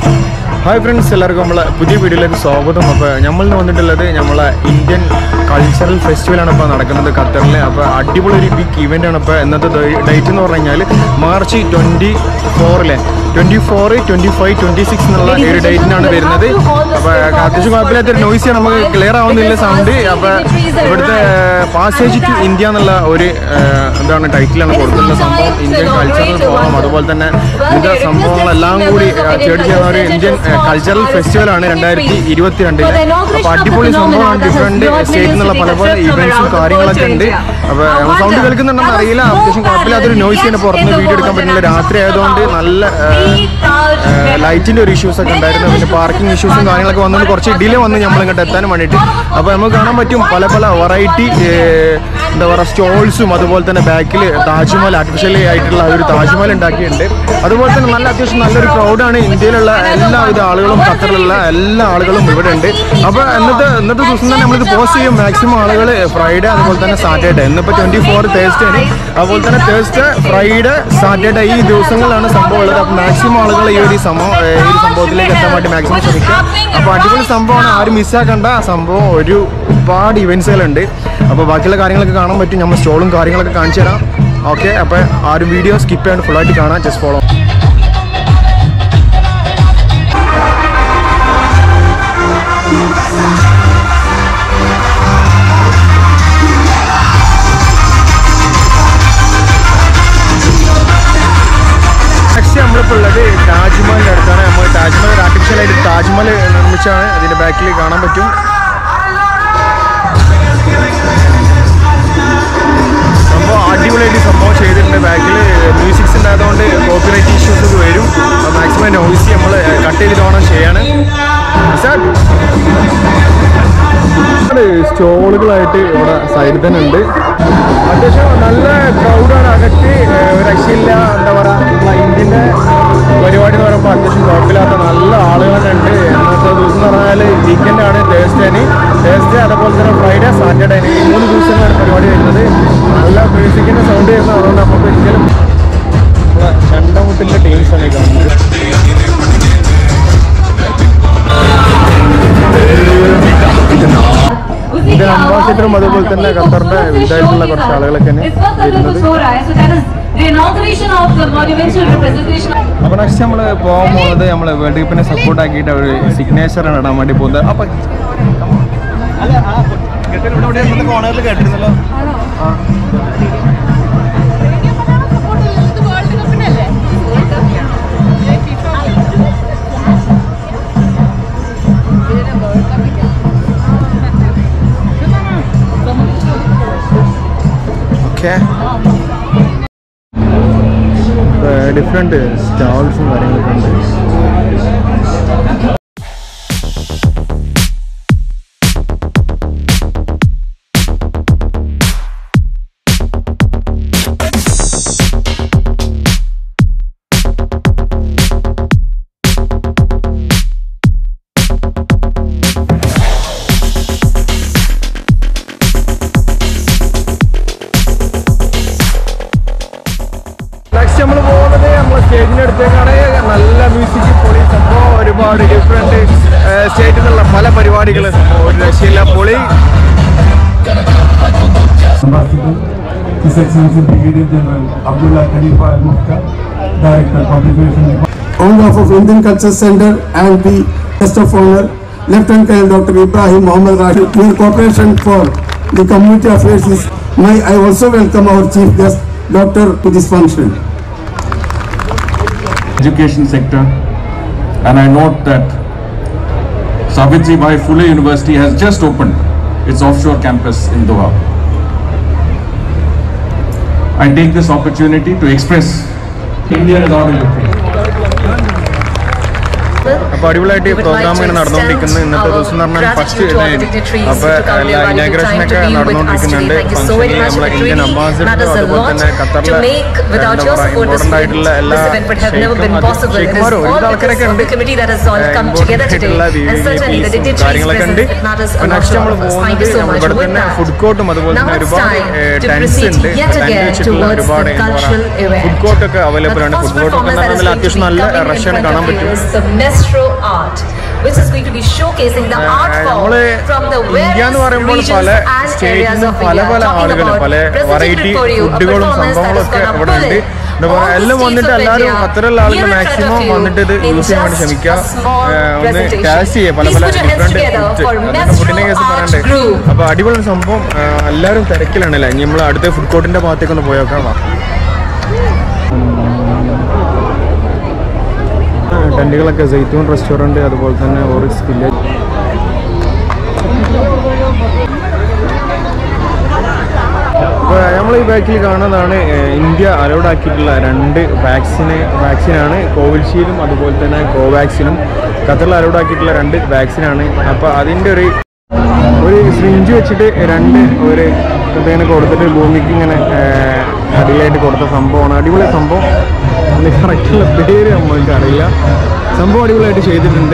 Hi friends, എല്ലാവർക്കും നമ്മളെ പുതിയ വീഡിയോയിലേക്ക് സ്വാഗതം. അപ്പോൾ നമ്മൾ വന്നിട്ടുള്ളത് നമ്മളെ ഇന്ത്യൻ കൾച്ചറൽ ഫെസ്റ്റിവൽ ആണ് ഇപ്പോൾ നടക്കുന്നത് ഖത്തറിൽ. അപ്പോൾ അടിപൊളി ഒരു ബിഗ് ഇവന്റ് ആണ്. ഇപ്പോൾ ഇന്നത്തെ ഡേറ്റ് എന്ന് പറഞ്ഞു കഴിഞ്ഞാൽ മാർച്ച് 24 24, 25, 26 എന്നുള്ള ഒരു ഡേറ്റിനാണ് വരുന്നത്. അപ്പോൾ അത്യാവശ്യം കുഴപ്പമില്ലാത്തൊരു നോയ്സ് നമുക്ക് ക്ലിയർ ആവുന്നില്ല സൗണ്ട്. അപ്പോൾ ഇവിടുത്തെ പാസേജ് ടു ഇന്ത്യ എന്നുള്ള ഒരു എന്താണ് ടൈറ്റിലാണ് കൊടുക്കുന്നത്. സംഭവം ഇന്ത്യൻ കൾച്ചറൽ ഫോറം, അതുപോലെ തന്നെ വിവിധ സംഭവങ്ങളെല്ലാം കൂടി ചേർത്ത് ചെയ്യുന്ന ഒരു ഇന്ത്യൻ കൾച്ചറൽ ഫെസ്റ്റിവലാണ് 2022. അപ്പോൾ അടിപൊളി സംഭവമാണ്. ഡിഫറെൻറ്റ് സ്റ്റേറ്റിൽ നിന്നുള്ള പല പല ഇവന്റ്സും കാര്യങ്ങളൊക്കെ ഉണ്ട്. അപ്പോൾ സൗണ്ട് കേൾക്കുന്നുണ്ടെന്ന് അറിയില്ല. അത്യാവശ്യം കുഴപ്പമില്ലാത്തൊരു നോയ്സ് തന്നെ പുറത്തുനിന്ന് വീഡിയോ എടുക്കാൻ പറ്റുന്നില്ല. രാത്രി ആയതുകൊണ്ട് നല്ല ലൈറ്റിൻ്റെ ഒരു ഇഷ്യൂസ് ഒക്കെ ഉണ്ടായിരുന്നു. പിന്നെ പാർക്കിംഗ് ഇഷ്യൂസും കാര്യങ്ങളൊക്കെ വന്നുകൊണ്ട് കുറച്ച് ഡിലേ വന്ന് നമ്മൾ ഇങ്ങോട്ട് എത്താനും വേണ്ടിയിട്ട്. അപ്പോൾ നമുക്ക് കാണാൻ പറ്റും പല പല വെറൈറ്റി എന്താ പറയുക സ്റ്റോൾസും, അതുപോലെ തന്നെ ബാക്കിൽ താജ്മഹൽ ആർട്ടിഫിഷ്യലി ആയിട്ടുള്ള ഒരു താജ്മഹൽ ഉണ്ടാക്കിയിട്ടുണ്ട്. അതുപോലെ തന്നെ നല്ല അത്യാവശ്യം നല്ലൊരു ക്രൗഡാണ്. ഇന്ത്യയിലുള്ള എല്ലാവിധ ആളുകളും ഖത്തറിലുള്ള എല്ലാ ആളുകളും ഇവിടെ ഉണ്ട്. അപ്പോൾ ഇന്നത്തെ ദിവസം തന്നെ നമ്മളിത് പോസ്റ്റ് ചെയ്യും. മാക്സിമം ആളുകൾ ഫ്രൈഡേ, അതുപോലെ തന്നെ സാറ്റർഡേ. ഇന്നിപ്പോൾ 24 തേഴ്സ്ഡേ ആണ്. അതുപോലെ തന്നെ തേഴ്സ്ഡേ, ഫ്രൈഡേ, സാറ്റർഡേ ഈ ദിവസങ്ങളിലാണ് സംഭവം ഉള്ളത്. അപ്പോൾ മാക്സിമം ആളുകൾ ഈ ഒരു സംഭവത്തിലേക്ക് എത്താൻ വേണ്ടി മാക്സിമം ശ്രമിക്കുക. അപ്പോൾ അടിപൊളി സംഭവമാണ്, ആരും മിസ്സാക്കേണ്ട സംഭവം. ഒരുപാട് ഇവൻറ്റ്സുകളുണ്ട്. അപ്പോൾ ബാക്കിയുള്ള കാര്യങ്ങളൊക്കെ കാണാൻ പറ്റും. നമ്മൾ സ്റ്റോളും കാര്യങ്ങളൊക്കെ കാണിച്ചു തരാം. ഓക്കെ, അപ്പോൾ ആരും വീഡിയോ സ്കിപ്പ് ചെയ്യാണ്ട് ഫുള്ളായിട്ട് കാണാം. Just follow. നമ്മളിപ്പോൾ ഉള്ളത് താജ്മഹലിൻ്റെ അടുത്താണ്. നമ്മൾ താജ്മഹൽ ആർട്ടിഫിഷ്യലായിട്ട് താജ്മഹൽ നിർമ്മിച്ചാണ്. അതിൻ്റെ ബാക്കിൽ കാണാൻ പറ്റും. സംഭവം അടിപൊളിയായിട്ട് സംഭവം ചെയ്തിട്ടുണ്ട്. ബാക്കിൽ മ്യൂസിക്സ് ഉണ്ടായതുകൊണ്ട് കോപ്പിറൈറ്റ് ഇഷ്യൂസ് ഒക്കെ വരും. മാക്സിമം നോയ്സ് നമ്മൾ കട്ട് ചെയ്തിട്ട് വേണം ചെയ്യാണ്. സ്റ്റോളുകളായിട്ട് ഇവിടെ സൈഡിൽ തന്നെ ഉണ്ട്. അത്യാവശ്യം നല്ല ക്രൗഡാണ്. അകത്ത് ഒരു രക്ഷയില്ല. എന്താ പറയുക, ഇന്ത്യൻ്റെ പരിപാടി എന്ന് പറയുമ്പോൾ അത്യാവശ്യം കുഴപ്പമില്ലാത്ത നല്ല ആളുകളൊക്കെ ഉണ്ട്. ഇന്നത്തെ ദിവസം എന്ന് പറഞ്ഞാൽ വീക്കെൻഡാണ്. തേഴ്സ്ഡേ അതുപോലെ തന്നെ ഫ്രൈഡേ, സാറ്റർഡേ ഈ 3 ദിവസങ്ങളാണ് പരിപാടി വരുന്നത്. നല്ല മ്യൂസിക്കിൻ്റെ സൗണ്ട് വരുന്നത്. അതുകൊണ്ട് നമുക്ക് ഒരിക്കലും രണ്ടാമത്തിൻ്റെ ടീംസാണ് ഈ കാണുന്നത്. ഇതിന്റെ അംബാസിഡറും അതുപോലെ തന്നെ ഖത്തറിന്റെ വിവിധമായിട്ടുള്ള കുറച്ച് ആളുകളൊക്കെ വരുന്നത്. അപ്പൊ നെക്സ്റ്റ് നമ്മള് പോകാൻ പോകുന്നത് നമ്മള് വേൾഡ് കപ്പിനെ സപ്പോർട്ട് ആക്കിയിട്ട് ഒരു സിഗ്നേച്ചർ ഇടാൻ വേണ്ടി പോകുന്നത്. അപ്പൊ കേട്ടിരുന്നല്ലോ. ഡിഫറെന്റ് സ്റ്റാൾസും കാര്യങ്ങളൊക്കെ ഉണ്ട്. നമ്മൾ പോകുന്നത് നമ്മളെ സ്റ്റേജിൻ്റെ അടുത്തേക്കാണ്. നല്ല മ്യൂസിക്, പൊളി സംഭവം. ഒരുപാട് ഡിഫറെൻറ്റ് സ്റ്റേറ്റിൽ നിന്നുള്ള പല പരിപാടികൾ. ഒരു രക്ഷയില്ല, പൊളി. On behalf of Indian Culture Center and the guest of honor, Lieutenant Colonel Dr. Ibrahim Muhammad Rashid, your cooperation for the community affairs is I also welcome our chief guest, Doctor, to this function. Education sector, and I note that Savitribai Phule University has just opened its offshore campus in Doha. I take this opportunity to express India is our country. അപ്പോൾ അടിപൊളിയായിട്ട് പ്രോഗ്രാമാണ് നടന്നുകൊണ്ടിരിക്കുന്നത്. ഇന്നത്തെ ദിവസം എന്ന് പറഞ്ഞാൽ first അപ്പോൾ ഇനാഗ്രേഷനൊക്കെ നടന്നുകൊണ്ടിരിക്കുന്നുണ്ട്. ഫംഗ്ഷനിൽ നമ്മളെ ഇന്ത്യൻ അംബാസിഡർ, അതുപോലെ തന്നെ ഖത്തറിലെ ഇമ്പോർട്ടൻ്റ് ആയിട്ടുള്ള എല്ലാ ഷെയ്ഖുമാരും ഒരുപാട് ആൾക്കാരൊക്കെ ഉണ്ട്. ഇമ്പോർട്ടൻ്റ് ആയിട്ടുള്ള കാര്യങ്ങളൊക്കെ ഉണ്ട്. അപ്പോൾ നെക്സ്റ്റ് നമ്മൾ പോകുന്നത് ഇവിടെ തന്നെ ഫുഡ് കോർട്ടും അതുപോലെ തന്നെ ഒരുപാട് ടെൻസ് ഉണ്ട്. ടെൻറ്റ് വെച്ചിട്ടുള്ള ഒരുപാട് എന്താ പറയുക ഫുഡ് കോർട്ടൊക്കെ അവൈലബിൾ ആണ്. ഫുഡ് കോർട്ടൊക്കെ എന്ന് പറഞ്ഞാൽ അത്യാവശ്യം നല്ല റഷാണ് കാണാൻ പറ്റും. Maestro Art, which is going to be showcasing the art form from the various regions and areas of India. Talking about presented for you a performance that is going to pull in all the states of India. Here in front of you in just a small presentation. Please put your hands together for Maestro Art Group. അപ്പോൾ അടിപൊളി സംഭവം. എല്ലാവരും തിരക്കിലാണല്ലേ. നമ്മൾ അടുത്ത food കോർട്ടിൻ്റെ ഭാഗത്തേക്കൊന്ന് പോയേക്കാം. ടെൻറ്റുകളൊക്കെ സൈത്തൂൺ restaurant, അതുപോലെ തന്നെ Oryx village. അപ്പോൾ നമ്മൾ ഈ ബാക്കിൽ കാണുന്നതാണ് ഇന്ത്യ അലൗഡ് ആക്കിയിട്ടുള്ള 2 വാക്സിനാണ്. കോവിഷീൽഡും അതുപോലെ തന്നെ കോവാക്സിനും ഖത്തറിൽ അലൗഡ് ആക്കിയിട്ടുള്ള 2 വാക്സിനാണ്. അപ്പോൾ അതിൻ്റെ ഒരു സിറിഞ്ച് വെച്ചിട്ട് 2 ഒരു ഇങ്ങനെ കൊടുത്തിട്ട് ഭൂമിക്ക് ഇങ്ങനെ അടിയിലായിട്ട് കൊടുത്ത സംഭവമാണ്. അടിപൊളി സംഭവം. അതിന് കറക്റ്റുള്ള പേര് നമ്മൾക്ക് അറിയില്ല. സംഭവം അടിപൊളിയായിട്ട് ചെയ്തിട്ടുണ്ട്.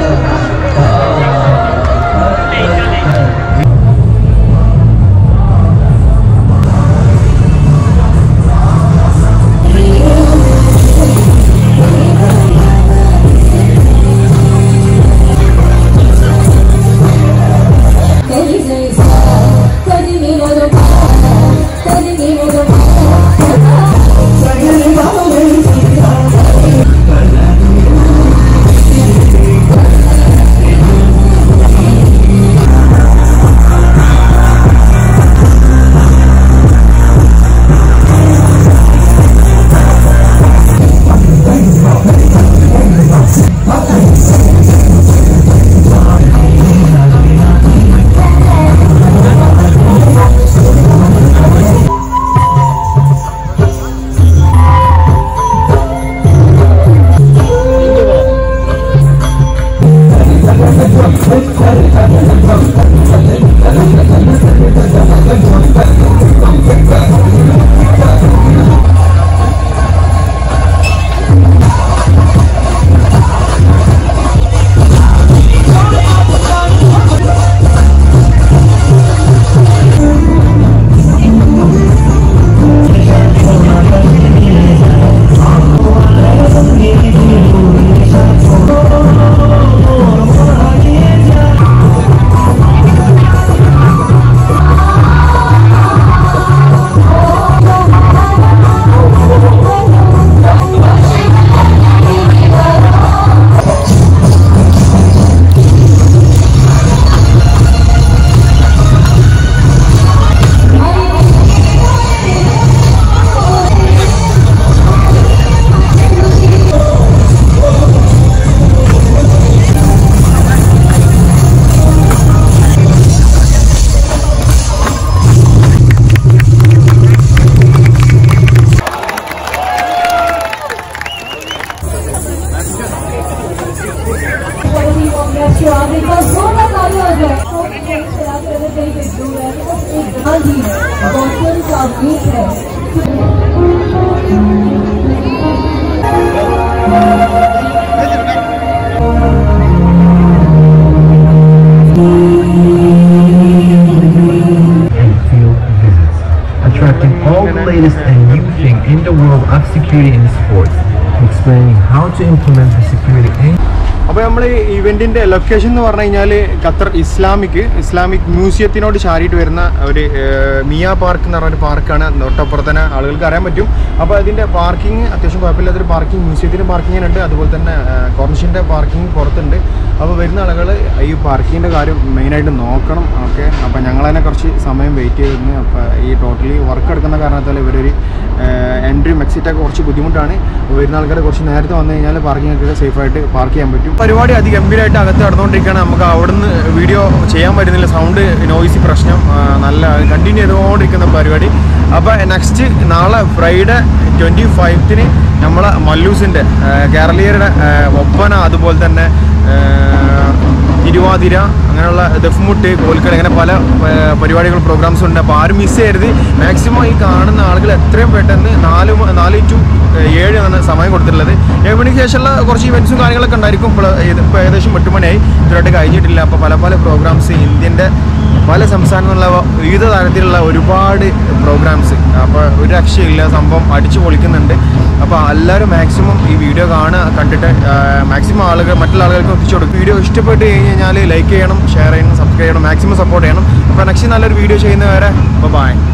Attracting all the latest and new thing in the world of security in sports, explaining how to implement the security. അപ്പോൾ നമ്മൾ ഇവൻറ്റിൻ്റെ ലൊക്കേഷൻ എന്ന് പറഞ്ഞു കഴിഞ്ഞാൽ ഖത്തർ ഇസ്ലാമിക് മ്യൂസിയത്തിനോട് ചാരിയിട്ട് വരുന്ന ഒരു മിയ പാർക്ക് എന്ന് പറഞ്ഞൊരു പാർക്കാണ്. തൊട്ടപ്പുറത്ത് തന്നെ ആളുകൾക്ക് അറിയാൻ പറ്റും. അപ്പോൾ അതിൻ്റെ പാർക്കിംഗ് അത്യാവശ്യം കുഴപ്പമില്ലാത്തൊരു പാർക്കിംഗ്, മ്യൂസിയത്തിൻ്റെ പാർക്കിങ്ങിനുണ്ട്, അതുപോലെ തന്നെ കോർണിഷിൻ്റെ പാർക്കിംഗ് പുറത്തുണ്ട്. അപ്പോൾ വരുന്ന ആളുകൾ ഈ പാർക്കിങ്ങിൻ്റെ കാര്യം മെയിനായിട്ട് നോക്കണം. ഓക്കെ, അപ്പോൾ ഞങ്ങളതിനെ കുറച്ച് സമയം വെയിറ്റ് ചെയ്തിരുന്നു. അപ്പോൾ ഈ ടോട്ടലി വർക്ക് എടുക്കുന്ന കാരണത്താൽ ഇവരൊരു എൻട്രിയും എക്സിറ്റൊക്കെ കുറച്ച് ബുദ്ധിമുട്ടാണ്. വരുന്ന ആൾക്കാർ കുറച്ച് നേരത്തെ വന്നു കഴിഞ്ഞാൽ പാർക്കിങ്ങൊക്കെ സേഫായിട്ട് പാർക്ക് ചെയ്യാൻ പറ്റും. പരിപാടി അതിഗംഭീരമായിട്ട് അകത്ത് നടന്നുകൊണ്ടിരിക്കുകയാണ്. നമുക്ക് അവിടുന്ന് വീഡിയോ ചെയ്യാൻ പറ്റുന്നില്ല, സൗണ്ട് നോയ്സി പ്രശ്നം, നല്ല കണ്ടിന്യൂ ചെയ്തുകൊണ്ടിരിക്കുന്ന പരിപാടി. അപ്പോൾ നെക്സ്റ്റ് നാളെ ഫ്രൈഡേ 25-ന് നമ്മളെ മല്ലൂസിൻ്റെ കേരളീയരുടെ ഒപ്പന, അതുപോലെ തന്നെ തിരുവാതിര, അങ്ങനെയുള്ള ദഫ്മുട്ട്, കോൽക്കളി, അങ്ങനെ പല പരിപാടികൾ പ്രോഗ്രാംസും ഉണ്ട്. അപ്പോൾ ആരും മിസ് ചെയ്യരുത്. മാക്സിമം ഈ കാണുന്ന ആളുകൾ എത്രയും പെട്ടെന്ന് 4 to 7 ആണ് സമയം കൊടുത്തിട്ടുള്ളത്. 7 മണിക്ക് ശേഷമുള്ള കുറച്ച് ഇവൻറ്റ്സും കാര്യങ്ങളൊക്കെ ഉണ്ടായിരിക്കും. ഇപ്പോൾ ഏകദേശം 8 മണിയായി, ഇതുവരെയായിട്ട് കഴിഞ്ഞിട്ടില്ല. അപ്പോൾ പല പ്രോഗ്രാംസ് ഇന്ത്യൻ്റെ പല സംസ്ഥാനത്തുള്ള വിവിധ തരത്തിലുള്ള ഒരുപാട് പ്രോഗ്രാംസ്. അപ്പോൾ ഒരു രക്ഷയില്ല, സംഭവം അടിച്ചു പൊളിക്കുന്നുണ്ട്. അപ്പോൾ എല്ലാവരും മാക്സിമം ഈ വീഡിയോ കണ്ടിട്ട് മാക്സിമം മറ്റുള്ള ആളുകൾക്ക് എത്തിച്ചു കൊടുക്കും. വീഡിയോ ഇഷ്ടപ്പെട്ട് കഴിഞ്ഞാൽ ലൈക്ക് ചെയ്യണം, ഷെയർ ചെയ്യണം, സബ്സ്ക്രൈബ് ചെയ്യണം, മാക്സിമം സപ്പോർട്ട് ചെയ്യണം. അപ്പോൾ നെക്സ്റ്റ് നല്ലൊരു വീഡിയോ ചെയ്യുന്നവരെ ബൈ.